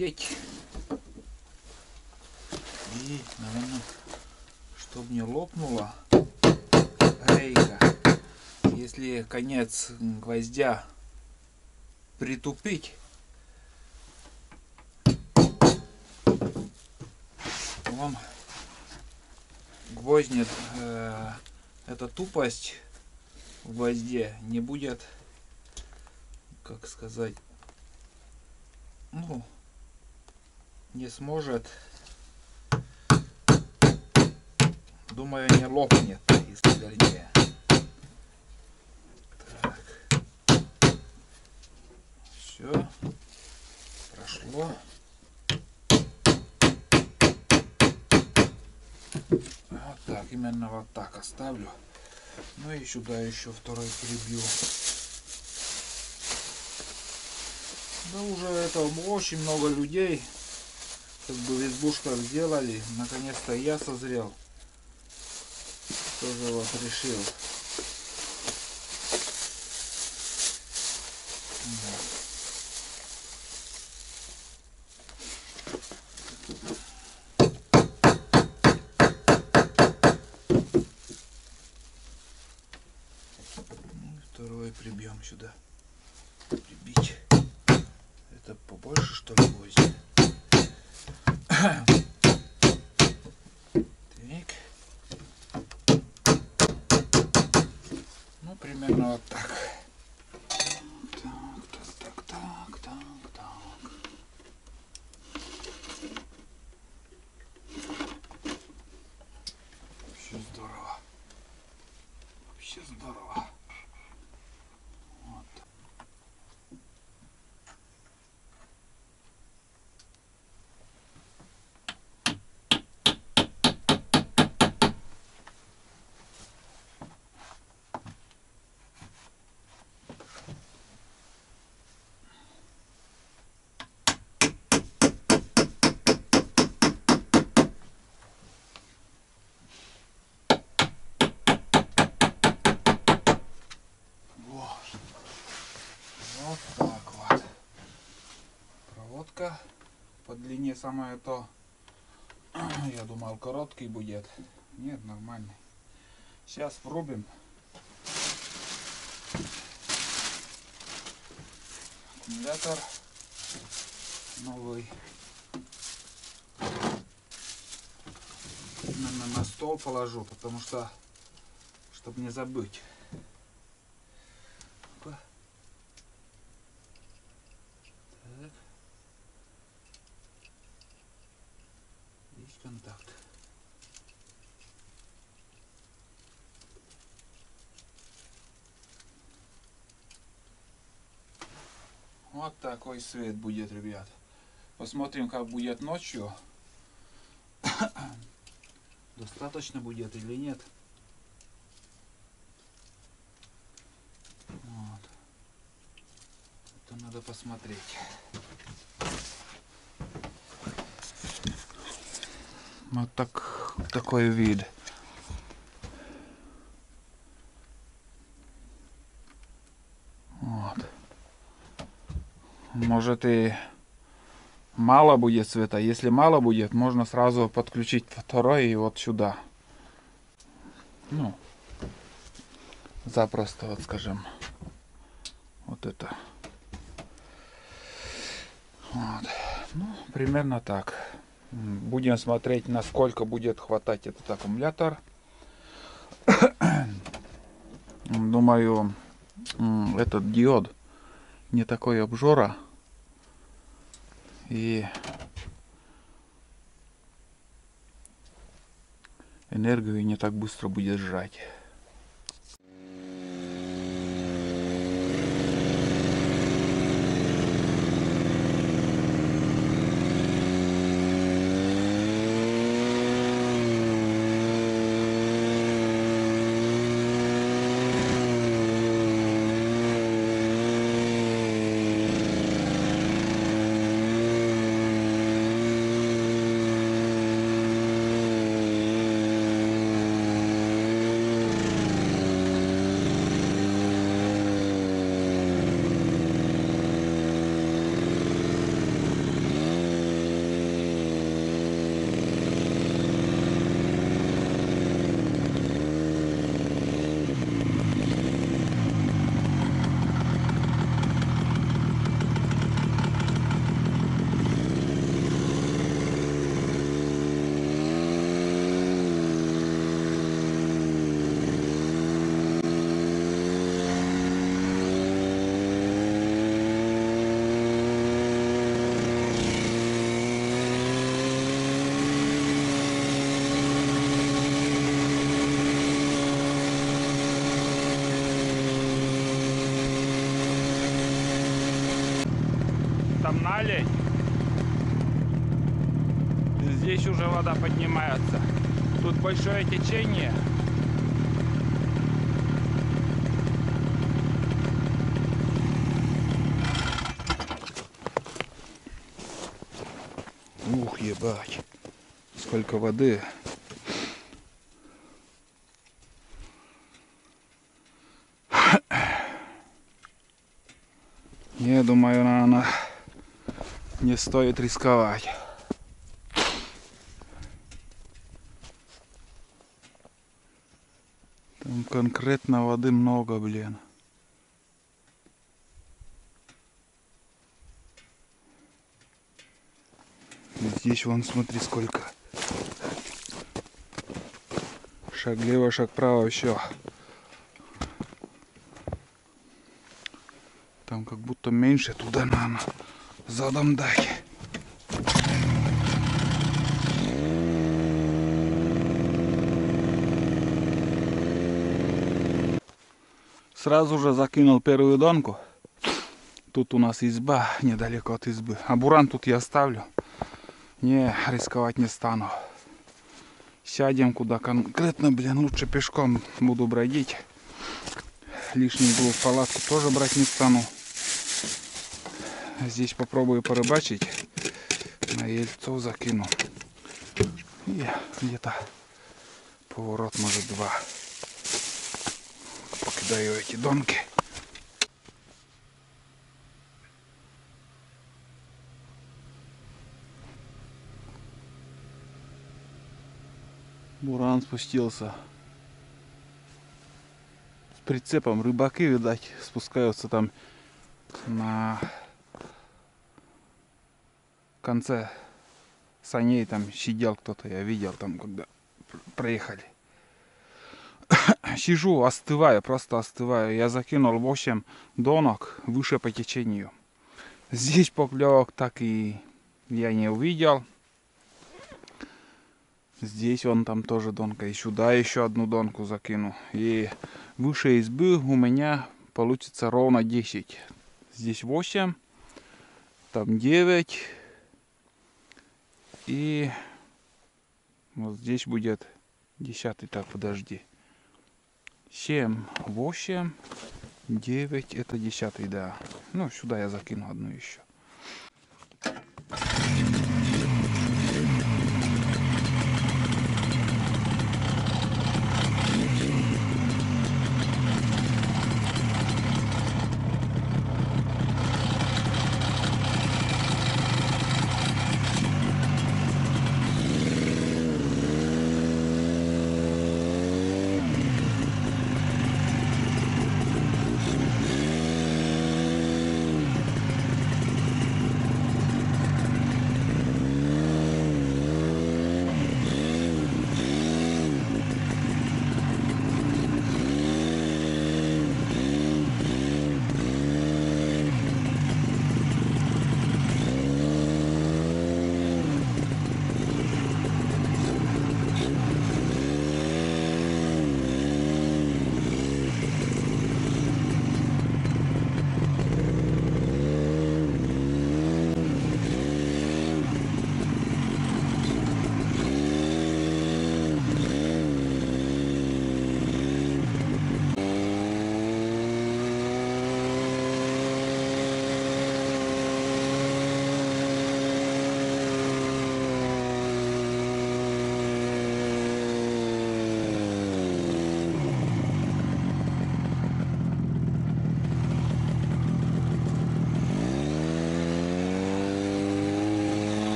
надеть. И, наверное, чтобы не лопнула рейка, если конец гвоздя притупить, он гвоздь, эта тупость в гвозде не будет, как сказать, ну, не сможет, думаю, не лопнет, если вернее. Так. Все прошло. Вот так, именно вот так оставлю. Ну и сюда еще второй прибью. Да уже это очень много людей как бы в избушках сделали. Наконец-то я созрел. Тоже вот решил. Второй прибьем сюда. Прибить. Это побольше, что ли, гвозди? Так. Ну, примерно вот так. Так. Вообще здорово. Вообще здорово. Вот. Вот так вот. Проводка по длине самое то. Я думал, короткий будет. Нет, нормальный. Сейчас пробуем. Аккумулятор новый. Именно на стол положу, потому что, чтобы не забыть. Так. Есть контакт. Вот такой свет будет, ребят. Посмотрим, как будет ночью. Достаточно будет или нет. Вот. Это надо посмотреть. Вот такой вид. Вот. Может и мало будет света. Если мало будет, можно сразу подключить второй и вот сюда. Ну, запросто, вот скажем. Вот это. Вот. Ну, примерно так. Будем смотреть, насколько будет хватать этот аккумулятор. Думаю, этот диод не такой обжора. И энергию не так быстро будет жрать. олень. Здесь уже вода поднимается. Тут большое течение. Ух, ебать. Сколько воды. Я думаю, наверное, не стоит рисковать. Там конкретно воды много, блин. Здесь вон, смотри, сколько. Шаг лево, шаг право, все. Там как будто меньше, туда надо задом дать. Сразу же закинул первую донку. Тут у нас изба, недалеко от избы. А буран тут я оставлю. Не, рисковать не стану. Сядем куда конкретно, блин, лучше пешком буду бродить. Лишний угол в палатку тоже брать не стану. Здесь попробую порыбачить. На ельцо закину. И где-то поворот, может, 2. Покидаю эти донки. Буран спустился. С прицепом рыбаки, видать, спускаются там на конце саней. Там сидел кто-то, я видел там, когда проехали. Сижу, остываю, просто остываю. Я закинул 8 донок выше по течению. Здесь поклевок так и я не увидел. Здесь он там тоже донка. И сюда еще одну донку закину. И выше избы у меня получится ровно 10. Здесь 8. Там 9. И вот здесь будет 10. Так, подожди. 7, 8, 9. Это 10, да. Ну, сюда я закину одну еще.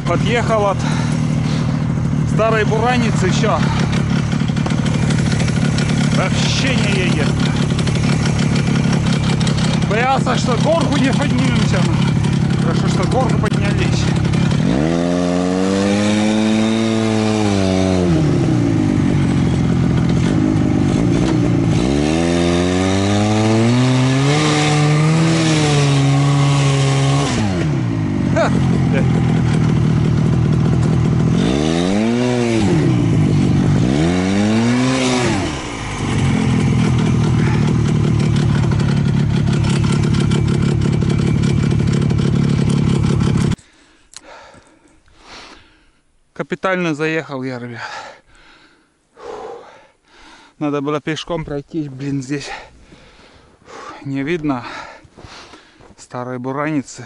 Подъехал от старой бураницы еще. Вообще не едет. Боялся, что горку не поднимемся. Хорошо, что горку поднялись. Капитально заехал я, ребят. Надо было пешком пройтись, блин, здесь не видно старой бураницы.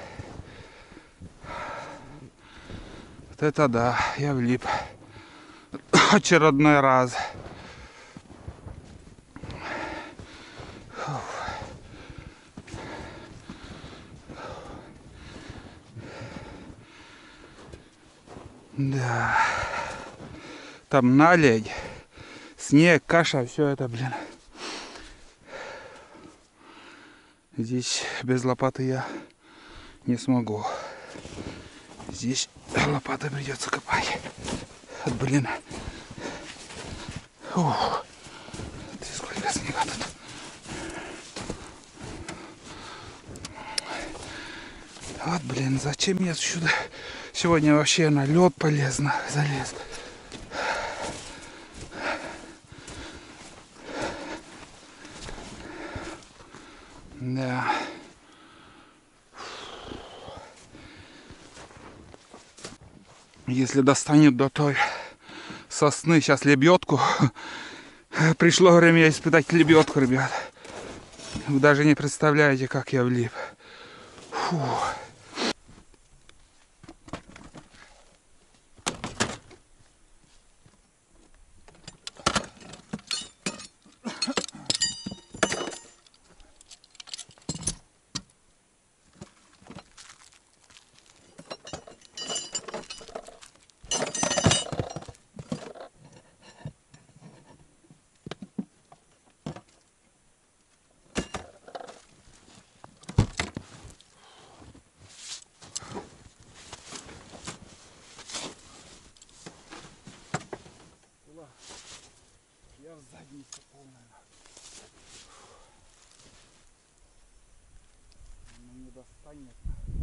Вот это да, я влип. Очередной раз. Да. Там наледь, снег, каша, все это, блин. Здесь без лопаты я не смогу. Здесь лопатой придется копать. Блин. Ух. Сколько снега тут. Вот, блин, зачем я сюда сегодня вообще на лед залез. Да. Если достанет до той сосны, сейчас лебедку. Пришло время испытать лебедку, ребят. Вы даже не представляете, как я влип. Фу. Я в заднице полная. Ну не достанет.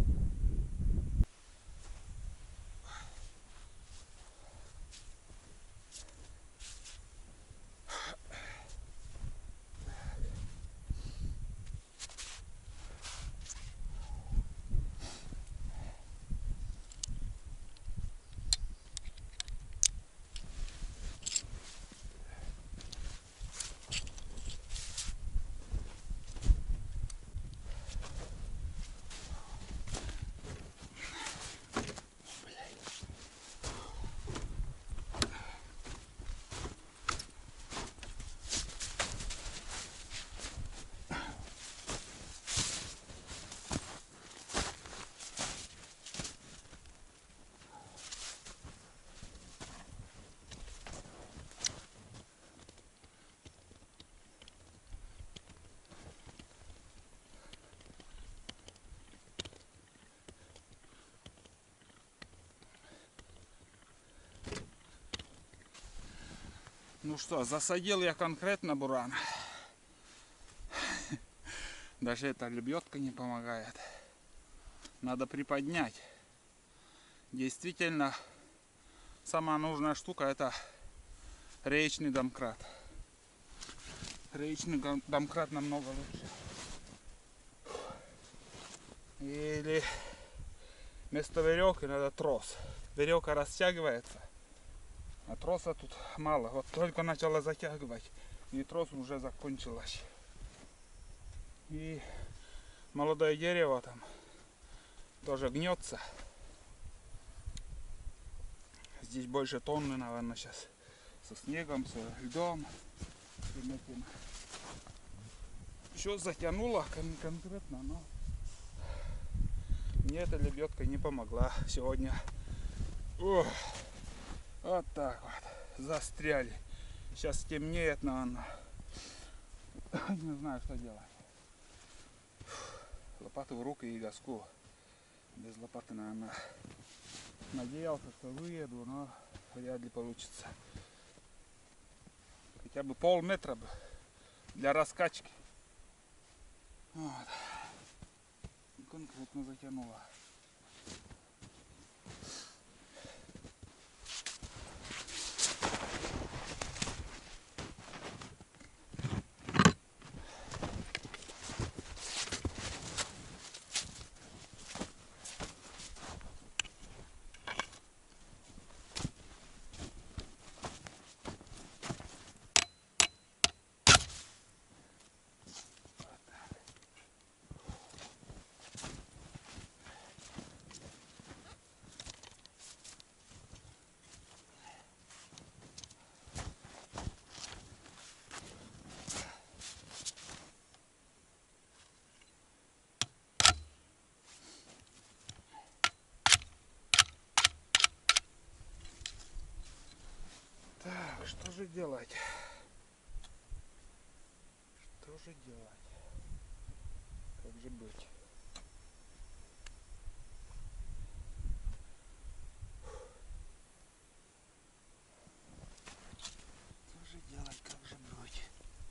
Ну что, засадил я конкретно буран. Даже эта лебедка не помогает. Надо приподнять. Действительно, самая нужная штука — это реечный домкрат. Реечный домкрат намного лучше. Или вместо веревки надо трос. Веревка растягивается, а троса тут мало. Вот только начала затягивать, и трос уже закончилась. И молодое дерево там тоже гнется. Здесь больше тонны, наверное, сейчас. Со снегом, со льдом. Все затянуло конкретно, но мне эта лебедка не помогла сегодня Ох, вот так вот. Застряли. Сейчас темнеет, наверное. Не знаю, что делать. Лопату в руки и газку. Без лопаты, наверное, надеялся, что выеду, но вряд ли получится. Хотя бы полметра бы для раскачки. Вот. Конкретно затянуло. Так, что же делать? Что же делать? Как же быть? Что же делать? Как же быть?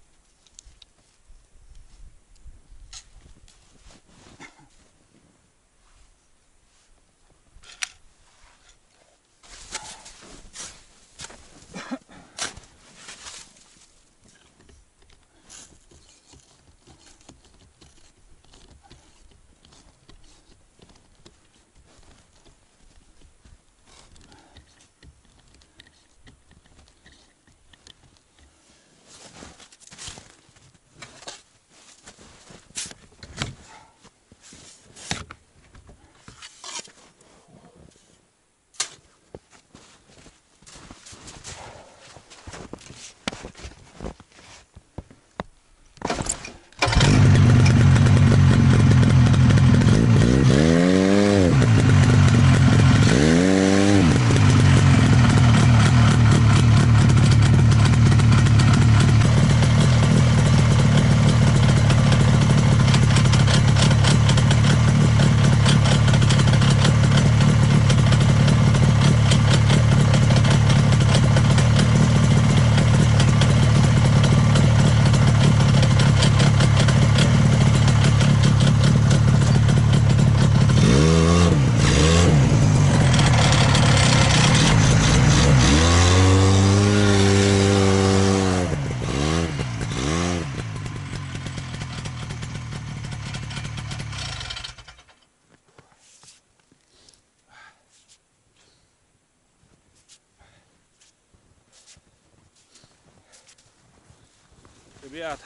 Ребят,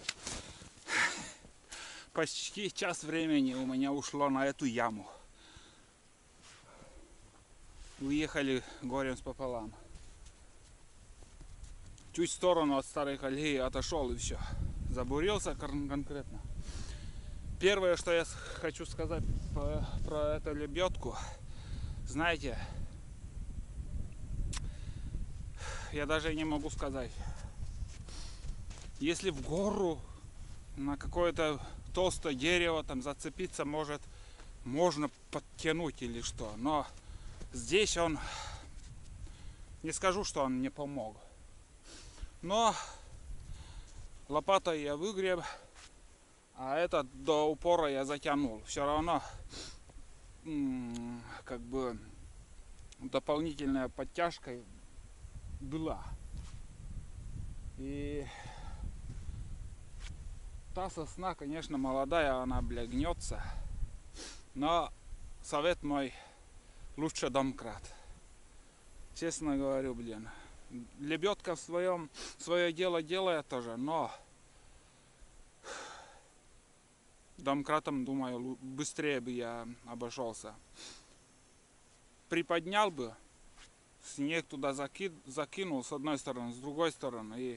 почти час времени у меня ушло на эту яму. Уехали горем пополам. Чуть в сторону от старой колеи отошел и все. Забурился конкретно. Первое, что я хочу сказать про эту лебедку, знаете, я даже не могу сказать. Если в гору на какое-то толстое дерево там зацепиться можно подтянуть или что, но здесь он, не скажу, что он мне помог, но лопатой я выгреб, а этот до упора я затянул. Все равно как бы дополнительная подтяжка была. И та сосна, конечно, молодая, она, бля, гнется. Но совет мой: лучше домкрат. Честно говорю, блин. Лебедка свое дело делает тоже, но домкратом, думаю, быстрее бы я обошелся. Приподнял бы, снег туда закинул с одной стороны, с другой стороны, и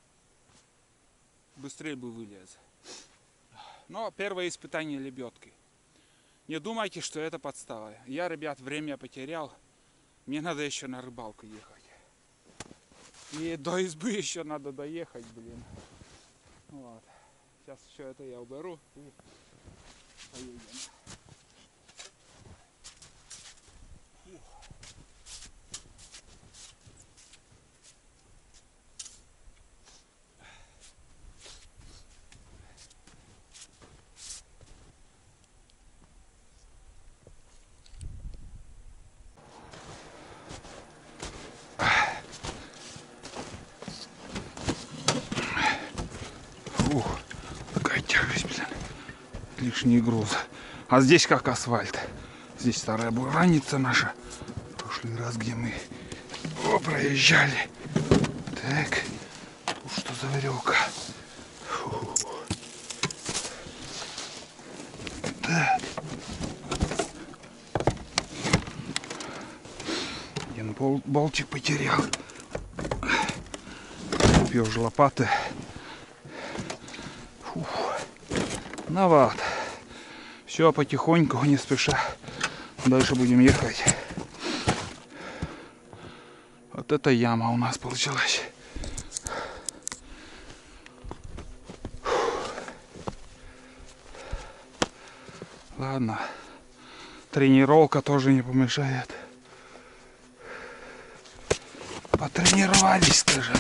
быстрее бы вылез. Но первое испытание лебедки. Не думайте, что это подстава. Я, ребят, время потерял. Мне надо еще на рыбалку ехать. И до избы еще надо доехать, блин. Вот. Сейчас все это я уберу и поедем. Фух, такая тяжесть, блин. Лишний груз. А здесь как асфальт. Здесь старая бураница наша. В прошлый раз, где мы проезжали. Так. Что за веревка? Фу. Да. Один болтик потерял. Купил же лопаты. Фух. Ну вот. Все потихоньку, не спеша. Дальше будем ехать. Вот эта яма у нас получилась. Ладно. Тренировка тоже не помешает. Потренировались, скажем.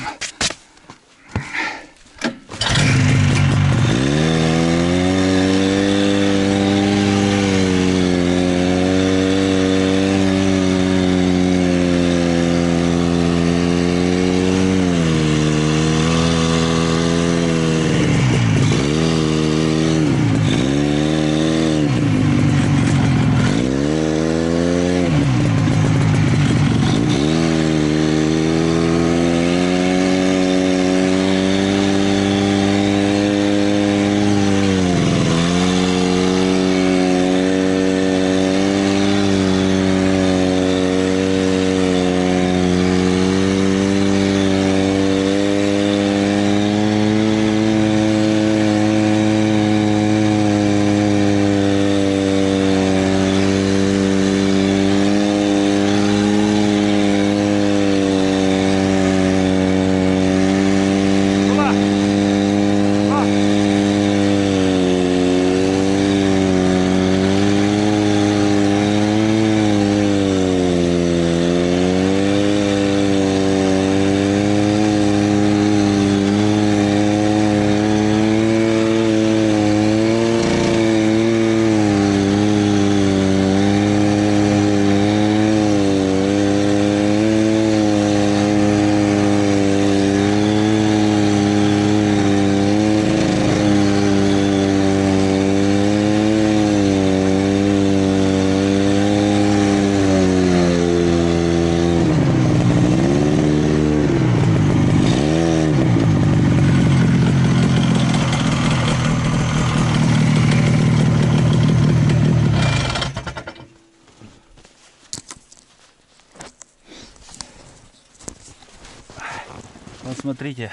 Вот смотрите,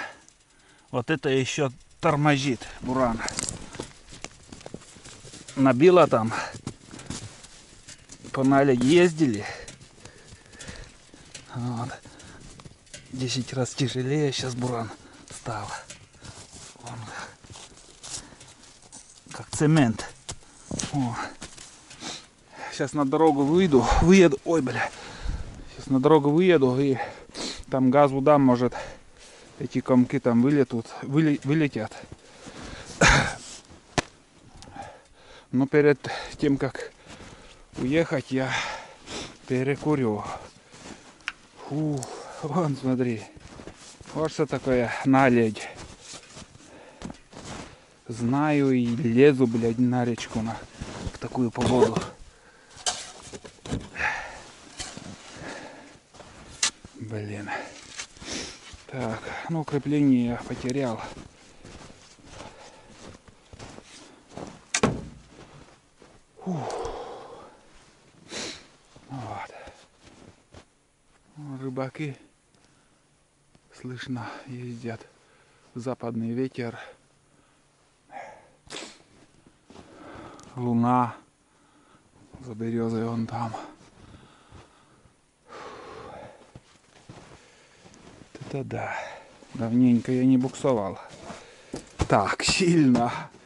вот это еще тормозит буран. Набило там, по наледи ездили. Вот. 10 раз тяжелее сейчас буран стал. Вон, как цемент. О. Сейчас на дорогу выйду, ой, бля. Сейчас на дорогу выеду и там газу дам, может эти комки там вылетят. Но перед тем, как уехать, я перекурю. Фу, вон, смотри. Вот что такое наледь. Знаю и лезу, блядь, на речку в такую погоду. Блин. Так, ну крепление я потерял. Вот. Рыбаки, слышно, ездят. Западный ветер. Луна. За березой вон там. Это да. Давненько я не буксовал. Так, сильно.